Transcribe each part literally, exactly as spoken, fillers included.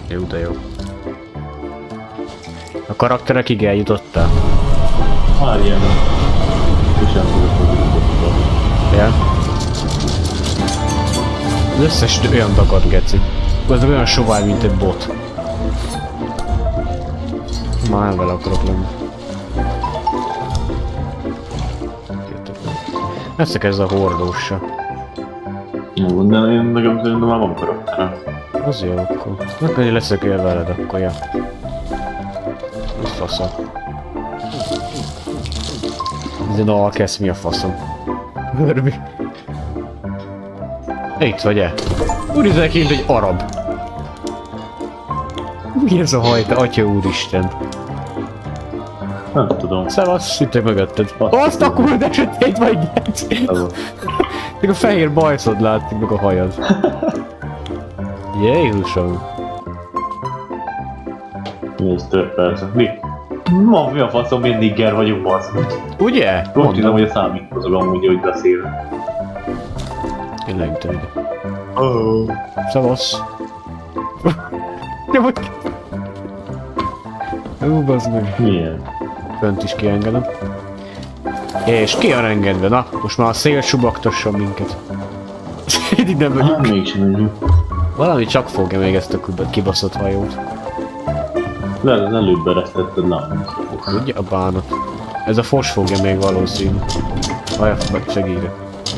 Jó, de jó. A karakterekig eljutottál? Már ilyen. És nem tudok, hogy jutottam. Ja. Az összes olyan dagad, geci. Ez olyan sovány, mint egy bot. Már nem vele akarok lenni. Leszek ez a hordóssa. Jó, de én nekem szerintem már van karakterem. Az jó, akkor. Akkor én leszek el veled, akkor ja. Ez faszom. Ez egy alkesz, mi a faszom? Görbi. Itt vagy-e? Úgy nézel ki, mint egy arab. Mi ez a haj, te atya úristen? Nem tudom. Szevasz, itt mögötted. Azt a kurva sötét vagy, geci! Még a fehér bajszod látszik, meg a hajad. Jézusom. Nézd, több persze. Mi? Ma mi a faszom, én nigger vagyok, bassz. Ugye? Most tudom, hogy a számít mozog amúgy, hogy beszél. Én leütöm ide. Oh. Szevasz. Nyomod ki. Ú, bazd meg. Milyen? Fönt is kiengedem. És ki van engedve? Na, most már a szél subaktasson minket. Itt ide Hát megyünk. mégsem megyünk. Valami csak fogja még ezt a kibaszott hajót. Le, előbb eresztetted lábam. Ugye a bánat. Ez a fos fogja még valószínű. Ajaj, segítek.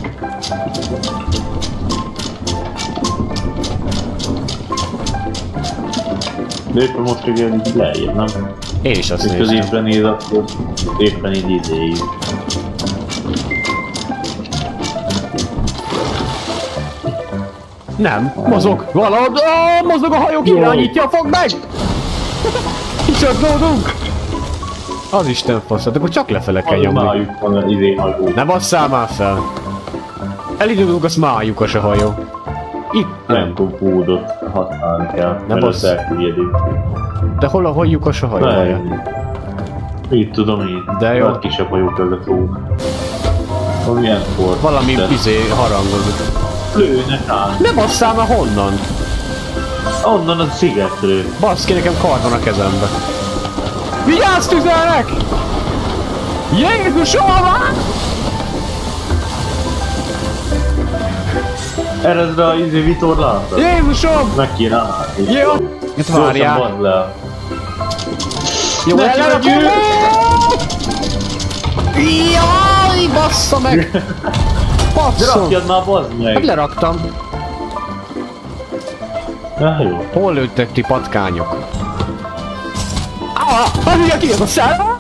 De éppen most csak ilyen lejjebb, nem? Én is azt és nézem. középre néz, akkor éppen így izéig. Nem, mozog! Valahogy oh, mozog a hajó, irányítja, fogd meg! Kicsatnódunk! Az Isten faszat, akkor csak lefele kell nyomni. Májuk van az izé hajó. Ne basszál már fel! Elindulunk, azt már lyukas a hajó. Itt Nem tudom, kódot használni kell, ne mert bassz. azt elküljedik. De hol a hol lyukas a hajó? Nem. Így tudom én. De jó. A kisebb hajó között rúg. Milyen sport? Valami De izé harangozik. lőnek át. Ne basszál már honnan? Onnan a szigetről. Baszki, nekem kard van a kezembe. Vigyázz, tüzelnek! Jézusom! Eredre a izé vitorlát. Jézusom! Meg kéne állni. Jó! Itt várjál. Gyorsan le. Jó, Neki elerakom! megyünk! Jaj, bassza meg! De Basszom! rakjad már, bazd Hát meg! leraktam. Na jó. Hol lőttek ti patkányok? Ah, az ugye ki ez a szellem?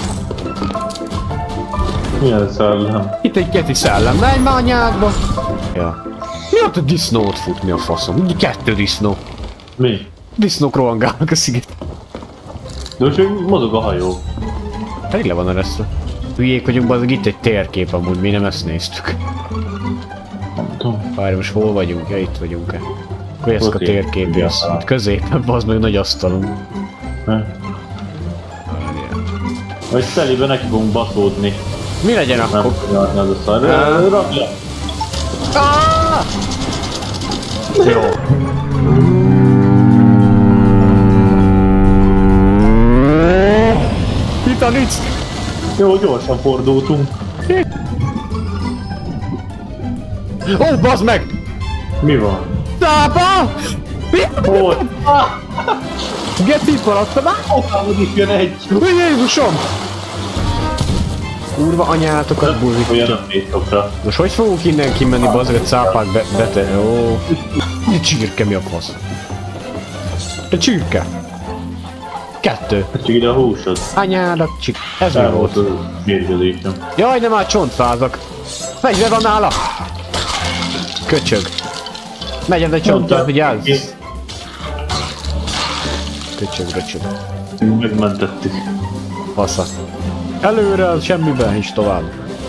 Milyen szellem? Itt egy keti szellem, menj már anyádba! Ja. Mi ott a disznót fut, mi a faszom? Kettő disznó. Mi? Disznók rohangálnak a sziget. De most még mozog a hajó. Pedig le van eresztve. Hülyék vagyunk, bazdmeg, itt egy térkép amúgy, mi nem ezt néztük. Nem tudom. Várj, most hol vagyunk? Ja, itt vagyunk-e? Akkor ezt a Ott térkép így. jössz. Itt középen, bazd meg, nagy asztalon. Ne? Várjál. Vagy telibe neki fogunk baszódni. Mi legyen Nem akkor? tudja adni az a szar. Ah. Rakja! Ah! Jó. Titanic! Jó, gyorsan fordultunk. Ó, oh, bazd meg! Mi van? Tápa! Mi? Hol? Geci, itt maradtam már! Okámod itt jön egy! Új, Jézusom! Kurva anyátokat buzik. Olyan a fétokra. Most hogy fogunk innen kimenni, bazd meg, a cápák be, bete... Ó. Egy csirke, mi a fasz? Egy csirke. Kettő. Csak ide a húsod. Anyádat csik. Ez mi El volt? volt a mérgezésem. Jaj, de már csontfázak. Fegyver van nála! Köcsög. Megyen egy csontot, vigyázz! Köcsög, köcsög. Megmentettük. Fasza. Előre, az semmiben, is tovább.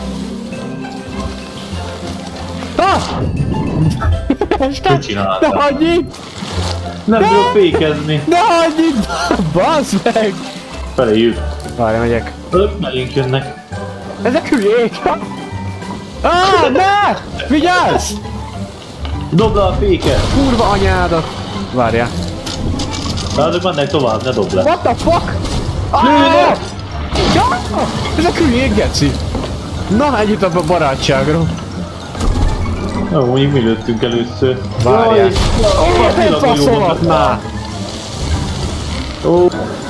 Ah! Mit csináltál? Ne hagyj itt! Nem tudok fékezni. Ne hagyj itt! Bazd meg! Felé jut. Várj, megyek. Öt melénk jönnek. Ezek hülyék! Ah, ne! Vigyázz! Dobd le a féket! Kurva anyádat! Várjál. azok mennek tovább, ne dobd le. What the fuck? Ah! Ja! Ezek hülyék, geci. Na, ennyit a barátságról. Jó, mondjuk mi lőttünk először. Várjál. Én faszolat már! Ó.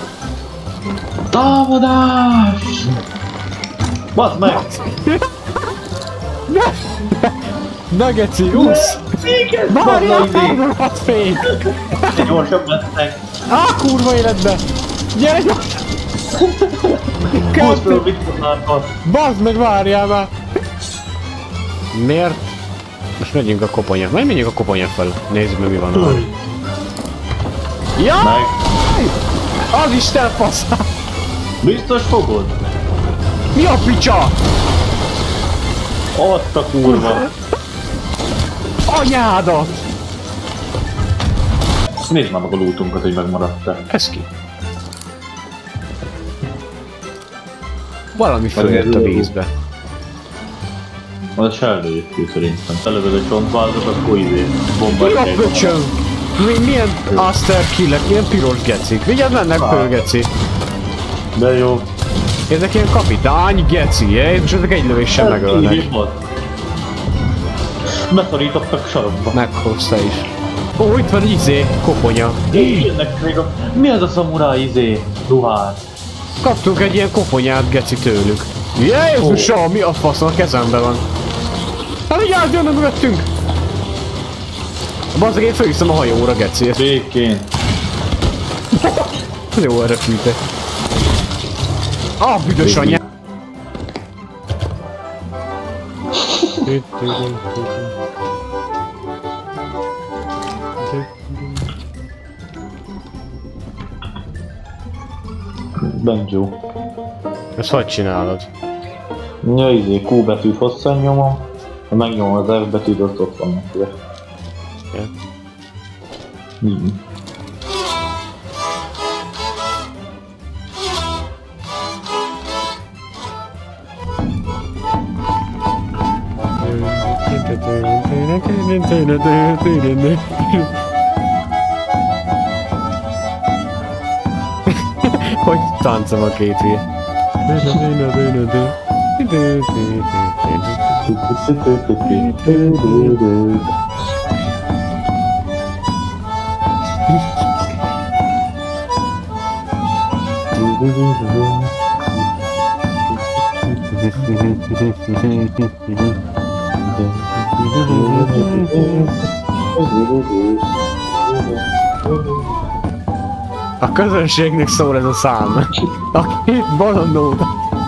Támadás! Baszd meg! Na geci, úsz! Várjál, felrohadt fény! Gyorsabb lesznek! Á, kurva életbe! Gyere gyors! Húzd fel a vitorlákat! Bazd meg, várjál már! Miért? Most megyünk a koponya. Majd menjünk a koponya fel. Nézzük meg mi van arra. Ja! Meg! Az Isten faszá! Biztos fogod? Mi a picsa? Azt a kurva! Anyádat! Nézd már meg a lootunkat, hogy megmaradt-e. Ez ki? Valami följött a vízbe. Az a Sheldon jött ki szerintem. Előved a csontvázat, akkor izé, Mi bombát a kell. pöcsön? Mi, milyen Aster killek, milyen piros gecik? Vigyázz, mennek föl, geci. De jó. Ezek ilyen kapitány geci, és ezek egy lövéssel megölnek. Beszorítottak sarokba. Meghozta is. Ó, itt van izé, koponya. Jönnek még a... Mi az a szamuráj izé? Ruhán. Kaptunk egy ilyen koponyát, geci, tőlük. Jézusom, oh. Mi a faszon, a kezemben van. Hát vigyázz, jönnek mögöttünk! Bazzeg, én fölhiszem a hajóra, geci. Békén. Jó, erre fűtek. Ah, büdös anyja! Benjo. Ezt hogy csinálod? Ja, izé, Q betűt hosszan nyomom. Ha megnyomom az F betűt, azt ott van neki. Ja. Mm. Hogy táncol a két hülye. A közönségnek szól ez a szám. A két bolondót.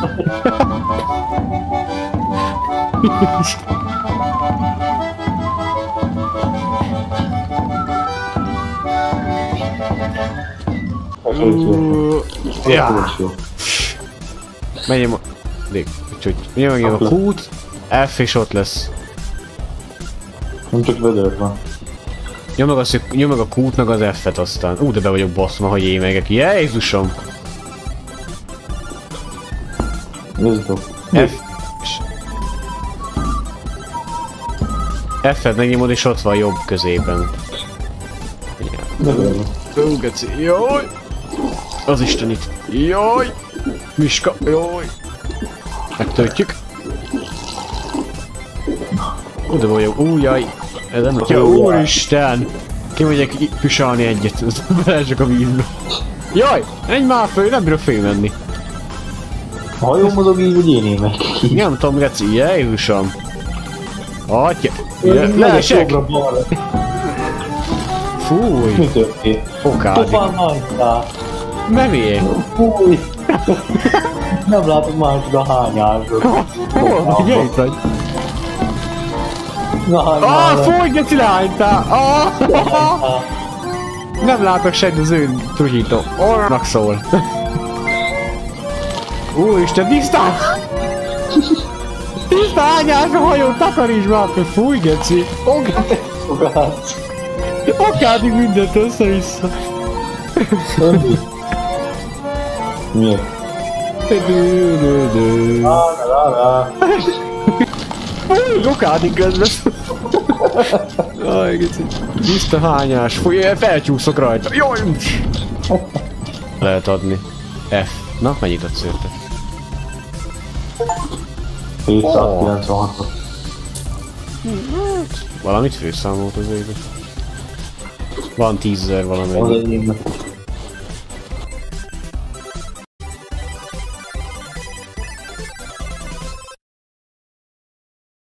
Ja. Menjem a... Úgyhogy nyomjam a kút, F és ott lesz. Nem csak vödör van. Nyom meg, az, nyom meg a kútnak az F-et aztán. Ú, de be vagyok baszma, hogy émegek. Jézusom! Nézd do. F... F-et megnyomod és ott van jobb középen. Ó, geci, jaj! Az Isten itt. Jaj! Miska, jaj! Megtöltjük. Ú, de vagyok, ú, jaj! Ez nem ja, úristen! Kimegyek püsalni egyet, belesek a vízbe. Jaj! Menj már föl, nem bírok fölmenni. A hajó mozog így, hogy én émek ki. Nem tudom, geci, Jézusom! Atya! Leesek! Fúj! Mi történt? Fokádik. Tofán nagytál! Memély! Fúj! Nem látok másod a hányásod. Hol vagy? Gyere itt vagy! Ah, fúj, geci, lehánytál! Ah! Nem látok sejt az ő truhító. Ornak szól. Úristen, tisztán! Tisztán hányás a hajó, takarítsd már fel, fúj, geci! Fogát! Akádig mindent össze-vissza. Miért? Fúj, okádig közben. Aj, geci. Tiszta hányás, fúj, felcsúszok rajta. Jaj! Lehet adni. F. Na, mennyit adsz érte? hétszázkilencvenhat. Valamit főszámolt az éget. Van tízezer valami. Az enyémnek.